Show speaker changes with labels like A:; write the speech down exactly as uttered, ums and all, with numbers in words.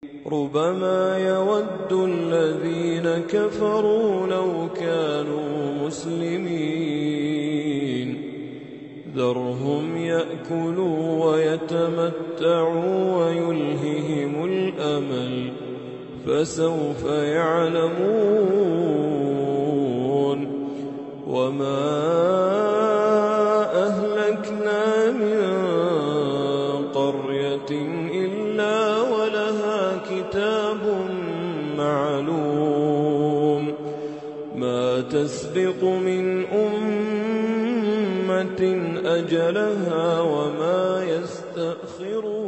A: ربما يود الذين كفروا لو كانوا مسلمين ذرهم يأكلوا ويتمتعوا ويلههم الأمل فسوف يعلمون وما أهلكنا من قرية إلا ولها كتاب معلوم ما تسبق من أمة أجلها وما يستأخرون